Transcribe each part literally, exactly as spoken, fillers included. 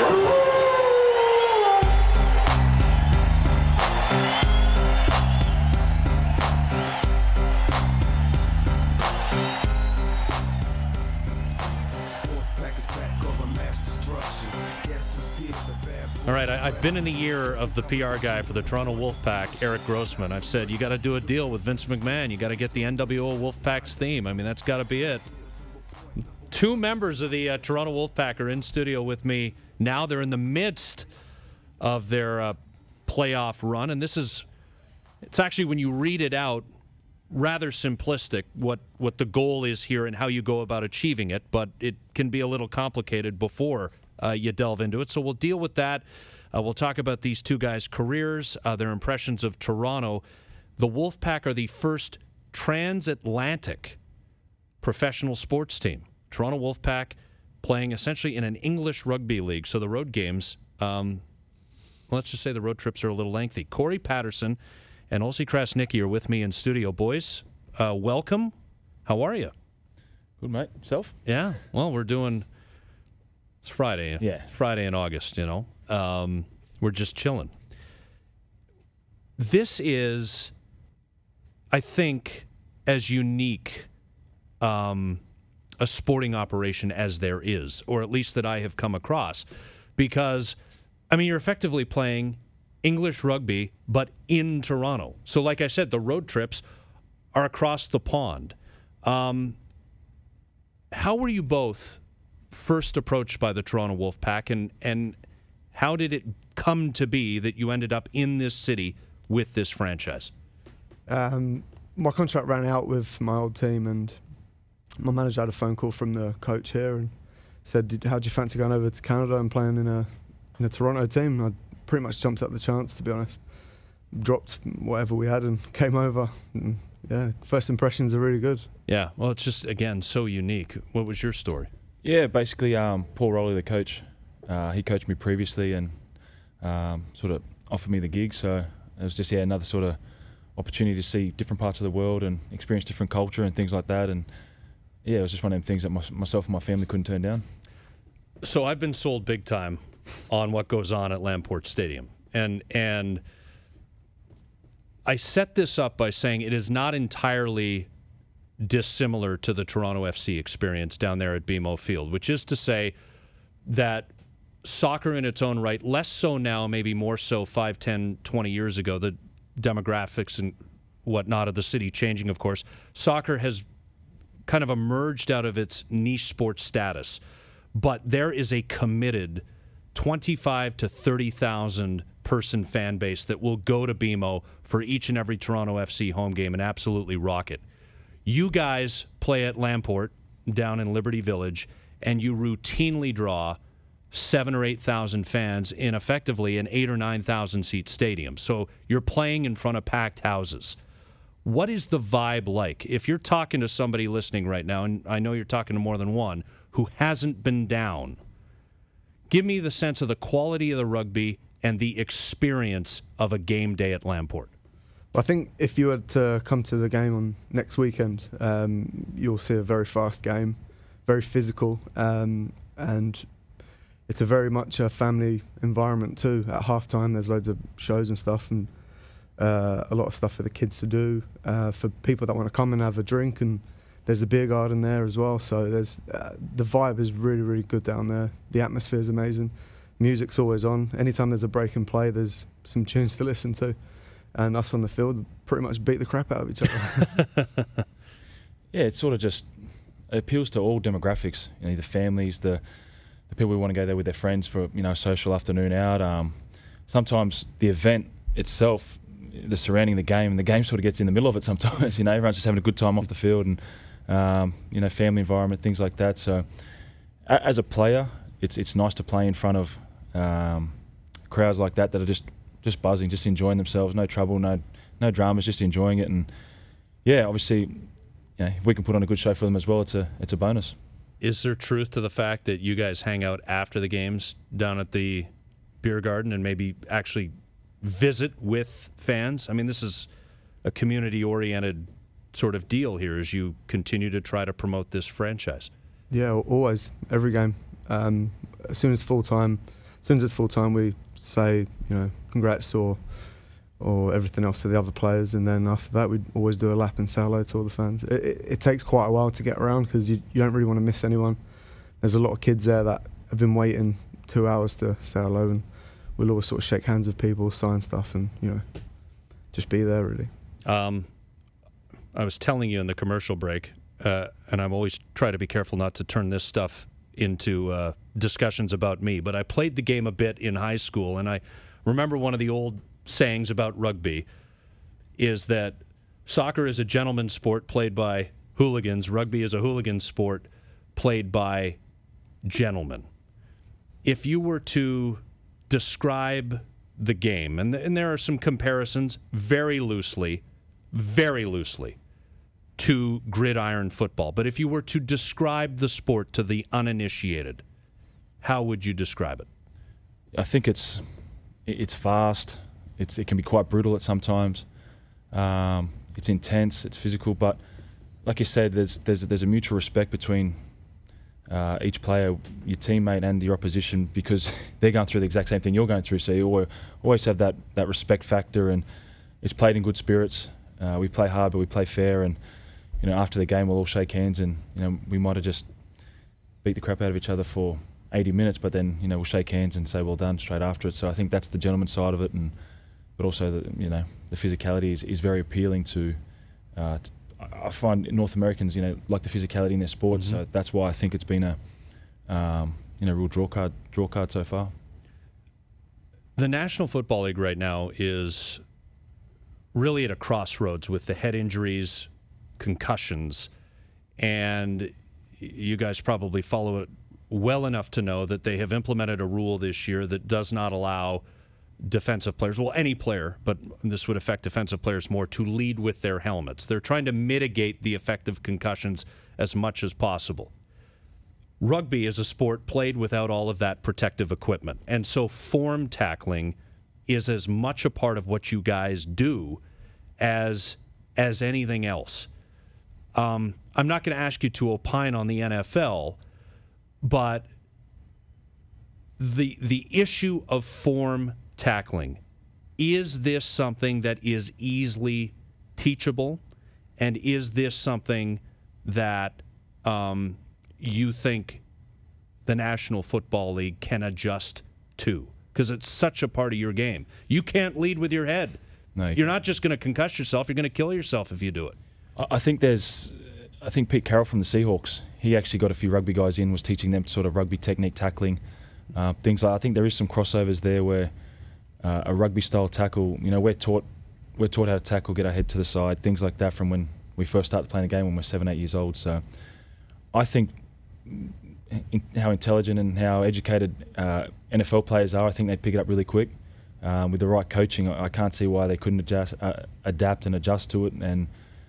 All right, I, I've been in the ear of the P R guy for the Toronto Wolfpack, Eric Grossman. I've said, you got to do a deal with Vince McMahon. You got to get the N W O Wolfpack's theme. I mean, that's got to be it. Two members of the uh, Toronto Wolfpack are in studio with me now. They're in the midst of their uh, playoff run, and this is, it's actually, when you read it out, rather simplistic what, what the goal is here and how you go about achieving it, but it can be a little complicated before Uh, you delve into it. So we'll deal with that. Uh, we'll talk about these two guys' careers, uh, their impressions of Toronto. The Wolfpack are the first transatlantic professional sports team. Toronto Wolfpack playing essentially in an English rugby league. So the road games, um, let's just say the road trips are a little lengthy. Cory Paterson and Olsi Krasniqi are with me in studio. Boys, uh, welcome. How are you? Good, mate. Yourself? Yeah. Well, we're doing... It's Friday. Yeah. Friday in August, you know. Um, we're just chilling. This is, I think, as unique um, a sporting operation as there is, or at least that I have come across. Because, I mean, you're effectively playing English rugby, but in Toronto. So, like I said, the road trips are across the pond. Um, how were you both first approached by the Toronto Wolfpack, and and how did it come to be that you ended up in this city with this franchise? Um, my contract ran out with my old team, and my manager had a phone call from the coach here and said, "How do you fancy going over to Canada and playing in a in a Toronto team?" And I pretty much jumped at the chance, to be honest. Dropped whatever we had and came over. And yeah, first impressions are really good. Yeah, well, it's just, again, so unique. What was your story? Yeah, basically, um, Paul Rowley, the coach, uh, he coached me previously and um, sort of offered me the gig. So it was just, yeah, another sort of opportunity to see different parts of the world and experience different culture and things like that. And yeah, it was just one of them things that my, myself and my family couldn't turn down. So I've been sold big time on what goes on at Lamport Stadium. And and I set this up by saying it is not entirely dissimilar to the Toronto F C experience down there at B M O Field, which is to say that soccer in its own right, less so now, maybe more so five, ten, twenty years ago, the demographics and whatnot of the city changing, of course, soccer has kind of emerged out of its niche sports status. But there is a committed twenty-five to thirty thousand person fan base that will go to B M O for each and every Toronto F C home game and absolutely rock it. You guys play at Lamport down in Liberty Village, and you routinely draw seven or eight thousand fans in effectively an eight or nine thousand seat stadium. So you're playing in front of packed houses. What is the vibe like? If you're talking to somebody listening right now, and I know you're talking to more than one, who hasn't been down, give me the sense of the quality of the rugby and the experience of a game day at Lamport. I think if you were to come to the game on next weekend, um, you'll see a very fast game, very physical, um, and it's a very much a family environment too. At halftime, there's loads of shows and stuff, and uh, a lot of stuff for the kids to do, uh, for people that want to come and have a drink, and there's a beer garden there as well. So there's uh, the vibe is really, really good down there. The atmosphere is amazing. Music's always on. Anytime there's a break and play, there's some tunes to listen to. And us on the field pretty much beat the crap out of each other. Yeah, it's sort of just, it appeals to all demographics. You know, the families, the the people who want to go there with their friends for, you know, a social afternoon out. Um, sometimes the event itself, the surrounding the game, and the game sort of gets in the middle of it sometimes. You know, everyone's just having a good time off the field, and um, you know, family environment, things like that. So, a, as a player, it's it's nice to play in front of um, crowds like that that are just. Just buzzing, just enjoying themselves, no trouble, no no dramas, just enjoying it. And yeah, obviously, you know, if we can put on a good show for them as well, it's a it's a bonus. Is there truth to the fact that you guys hang out after the games down at the beer garden and maybe actually visit with fans? I mean, this is a community-oriented sort of deal here as you continue to try to promote this franchise. Yeah, always, every game. Um, as soon as full time, as soon as it's full time, we say, you know, congrats or or everything else to the other players, and then after that, we'd always do a lap and say hello to all the fans. It, it, it takes quite a while to get around because you, you don't really want to miss anyone. There's a lot of kids there that have been waiting two hours to say hello, and we'll always sort of shake hands with people, sign stuff, and, you know, just be there, really. Um, I was telling you in the commercial break, uh, and I'm always try to be careful not to turn this stuff into uh, discussions about me, but I played the game a bit in high school, and I remember one of the old sayings about rugby is that soccer is a gentleman's sport played by hooligans, rugby is a hooligan sport played by gentlemen. If you were to describe the game, and, and there are some comparisons very loosely, very loosely, to gridiron football, but if you were to describe the sport to the uninitiated, how would you describe it? I think it's it's fast. It's it can be quite brutal at sometimes. Um, it's intense. It's physical, but like you said, there's there's there's a mutual respect between uh, each player, your teammate, and your opposition, because they're going through the exact same thing you're going through. So you always always have that that respect factor, and it's played in good spirits. Uh, we play hard, but we play fair, and you know, after the game, we'll all shake hands, and you know, we might have just beat the crap out of each other for eighty minutes, but then you know, we'll shake hands and say well done straight after it. So I think that's the gentleman side of it, and but also the you know the physicality is, is very appealing to. Uh, to I find North Americans, you know, like the physicality in their sport, mm-hmm. so that's why I think it's been a um, you know real draw card draw card so far. The National Football League right now is really at a crossroads with the head injuries, concussions, and you guys probably follow it well enough to know that they have implemented a rule this year that does not allow defensive players, well, any player, but this would affect defensive players more, to lead with their helmets. They're trying to mitigate the effect of concussions as much as possible. Rugby is a sport played without all of that protective equipment, and so form tackling is as much a part of what you guys do as as anything else. Um, I'm not going to ask you to opine on the N F L, but the the issue of form tackling, is this something that is easily teachable, and is this something that um, you think the National Football League can adjust to? Because it's such a part of your game. You can't lead with your head. No, you you're not just going to concuss yourself, you're going to kill yourself if you do it. I think there's, I think Pete Carroll from the Seahawks, he actually got a few rugby guys in, was teaching them sort of rugby technique, tackling, uh, things like. I think there is some crossovers there where uh, a rugby style tackle, you know, we're taught we're taught how to tackle, get our head to the side, things like that from when we first started playing the game when we're seven, eight years old. So I think in, how intelligent and how educated uh, N F L players are, I think they pick it up really quick. Um, with the right coaching, I, I can't see why they couldn't adjust, uh, adapt and adjust to it. And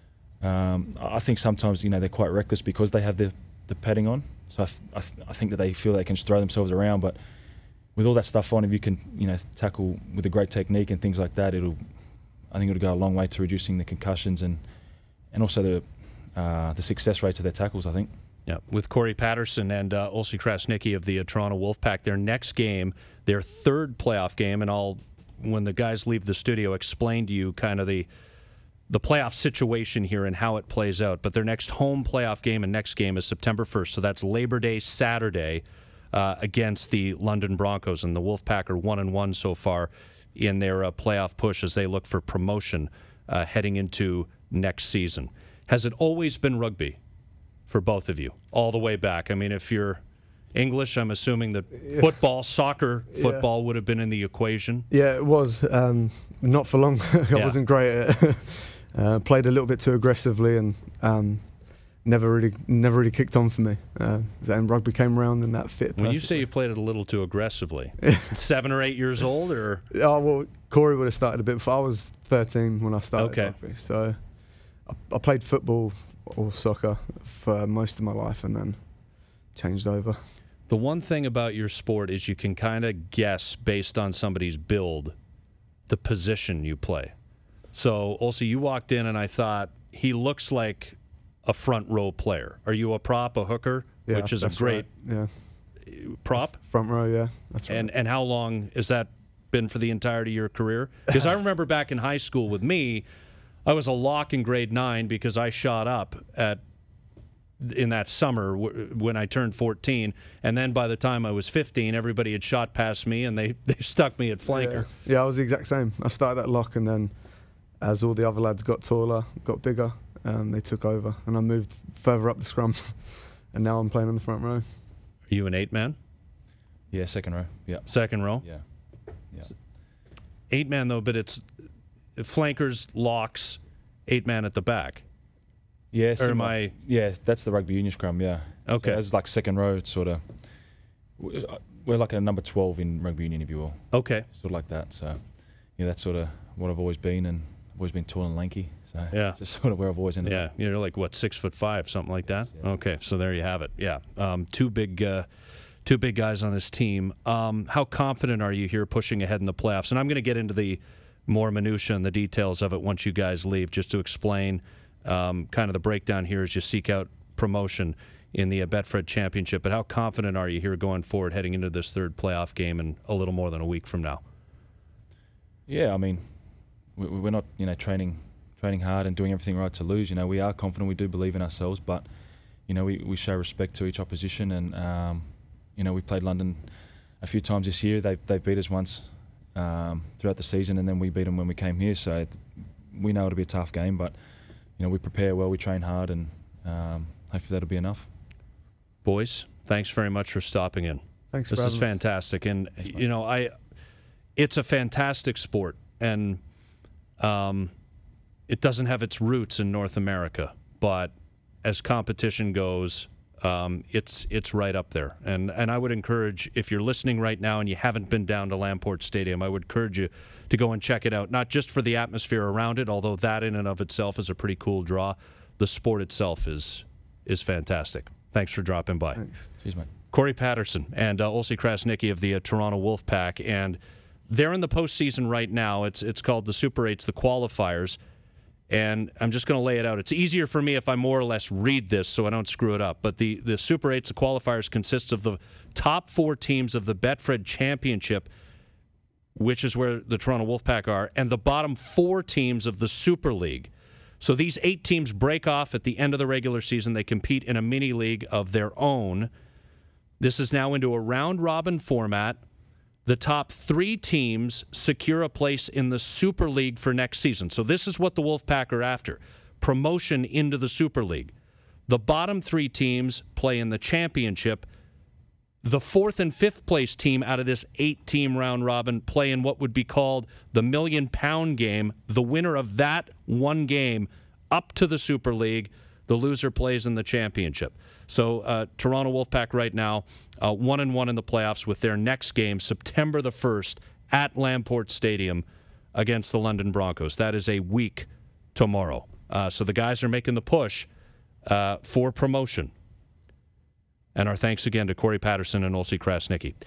Um, I think sometimes, you know, they're quite reckless because they have the, the padding on. So I, th- I, th- I think that they feel they can just throw themselves around. But with all that stuff on, if you can, you know, tackle with a great technique and things like that, it'll, I think it'll go a long way to reducing the concussions and and also the uh, the success rates of their tackles, I think. Yeah, with Cory Paterson and uh, Olsi Krasniqi of the uh, Toronto Wolfpack, their next game, their third playoff game, and I'll, when the guys leave the studio, explain to you kind of the the playoff situation here and how it plays out. But their next home playoff game and next game is September first, so that's Labor Day Saturday uh, against the London Broncos, and the Wolfpack are one and one so far in their uh, playoff push as they look for promotion uh, heading into next season. Has it always been rugby for both of you, all the way back? I mean, if you're English, I'm assuming that football, soccer, football yeah. would have been in the equation. Yeah, it was. Um, not for long. I yeah. wasn't great at it. Uh, played a little bit too aggressively and um, never really never really kicked on for me. Uh, then rugby came around and that fit perfectly. When you say you played it a little too aggressively, seven or eight years old, or? Oh, well, Cory would have started a bit before. I was thirteen when I started okay. rugby. So I, I played football or soccer for most of my life and then changed over. The one thing about your sport is you can kind of guess based on somebody's build the position you play. So, Olsi, you walked in and I thought, he looks like a front row player. Are you a prop, a hooker? Yeah, Which is a that's great... right. Yeah. prop? Front row, yeah. That's right. And and how long has that been for the entirety of your career? Because I remember back in high school with me, I was a lock in grade nine because I shot up at in that summer w when I turned fourteen, and then by the time I was fifteen, everybody had shot past me, and they, they stuck me at flanker. Yeah. yeah, I was the exact same. I started at lock, and then as all the other lads got taller, got bigger, um, they took over, and I moved further up the scrum, and now I'm playing on the front row. Are you an eight-man? Yeah, second row. Yeah. Second row? Yeah. Yeah. Eight-man, though, but it's flankers, locks, eight-man at the back. Yeah, or am I? Yeah, that's the rugby union scrum. Yeah. Okay. So it's like second row. It's sort of we're like a number twelve in rugby union, if you will. Okay. Sort of like that. So yeah, that's sort of what I've always been, and I've always been tall and lanky. So yeah, it's just sort of where I've always ended yeah. up. You're like what, six foot five, something like that. Yes, yes. Okay, so there you have it. Yeah, um, two big, uh, two big guys on this team. Um, how confident are you here, pushing ahead in the playoffs? And I'm going to get into the more minutia and the details of it once you guys leave, just to explain. Um, kind of the breakdown here as you seek out promotion in the uh, Betfred Championship. But how confident are you here going forward, heading into this third playoff game in a little more than a week from now? Yeah, I mean, we, we're not, you know, training training hard and doing everything right to lose. You know, we are confident. We do believe in ourselves, but you know, we, we show respect to each opposition. And um, you know, we played London a few times this year. They they beat us once um, throughout the season, and then we beat them when we came here. So we know it'll be a tough game, but you know, we prepare well, we train hard, and um, hopefully that'll be enough. Boys, thanks very much for stopping in. Thanks this for is having us. fantastic. And, you know, I, it's a fantastic sport, and um, it doesn't have its roots in North America, but as competition goes, um, it's it's right up there. And, and I would encourage, if you're listening right now and you haven't been down to Lamport Stadium, I would encourage you to go and check it out, not just for the atmosphere around it, although that in and of itself is a pretty cool draw. The sport itself is is fantastic. Thanks for dropping by. Thanks. Cheers, mate. Cory Paterson and uh, Olsi Krasniqi of the uh, Toronto Wolfpack, and they're in the postseason right now. It's it's called the Super Eights, the qualifiers, and I'm just going to lay it out. It's easier for me if I more or less read this so I don't screw it up. But the the Super Eights, the qualifiers, consists of the top four teams of the Betfred Championship, which is where the Toronto Wolfpack are, and the bottom four teams of the Super League. So these eight teams break off at the end of the regular season. They compete in a mini league of their own. This is now into a round-robin format. The top three teams secure a place in the Super League for next season. So this is what the Wolfpack are after, promotion into the Super League. The bottom three teams play in the championship. The fourth and fifth place team out of this eight-team round-robin play in what would be called the million-pound game. The winner of that one game up to the Super League, the loser plays in the championship. So uh, Toronto Wolfpack right now, uh, one and one in the playoffs with their next game, September the first, at Lamport Stadium against the London Broncos. That is a week tomorrow. Uh, so the guys are making the push uh, for promotion. And our thanks again to Cory Paterson and Olsi Krasniqi.